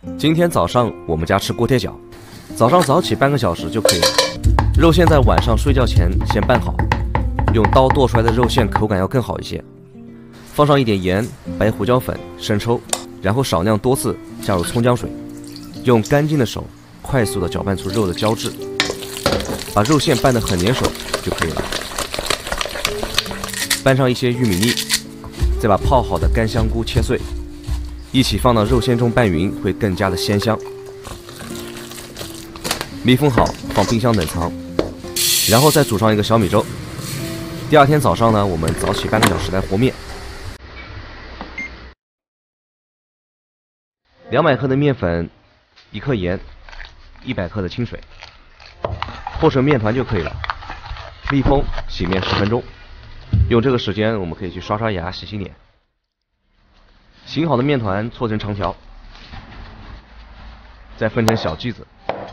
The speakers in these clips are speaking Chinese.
今天早上我们家吃锅贴饺，早上早起半个小时就可以了。肉馅在晚上睡觉前先拌好，用刀剁出来的肉馅口感要更好一些。放上一点盐、白胡椒粉、生抽，然后少量多次加入葱姜水，用干净的手快速的搅拌出肉的胶质，把肉馅拌得很粘手就可以了。拌上一些玉米粒，再把泡好的干香菇切碎，一起放到肉馅中拌匀，会更加的鲜香。密封好，放冰箱冷藏，然后再煮上一个小米粥。第二天早上呢，我们早起半个小时来和面。200克的面粉，1克盐，100克的清水，和成面团就可以了。密封，洗面10分钟。用这个时间，我们可以去刷刷牙、洗洗脸。醒好的面团搓成长条，再分成小剂子，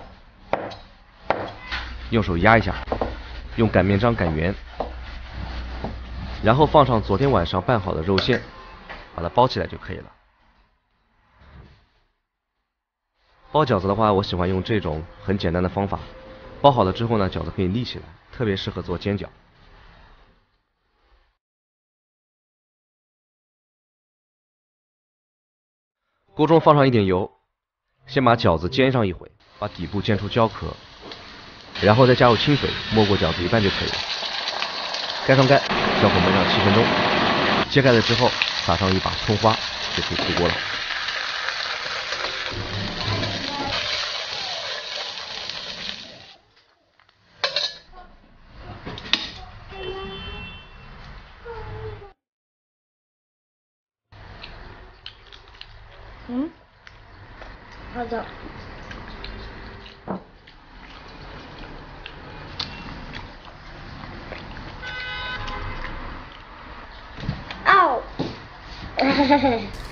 用手压一下，用擀面杖擀圆，然后放上昨天晚上拌好的肉馅，把它包起来就可以了。包饺子的话，我喜欢用这种很简单的方法。包好了之后呢，饺子可以立起来，特别适合做煎饺。锅中放上一点油，先把饺子煎上一会，把底部煎出焦壳，然后再加入清水，没过饺子一半就可以了。盖上盖，小火焖上7分钟。揭盖了之后，撒上一把葱花，就可以出锅了。 好的。哦。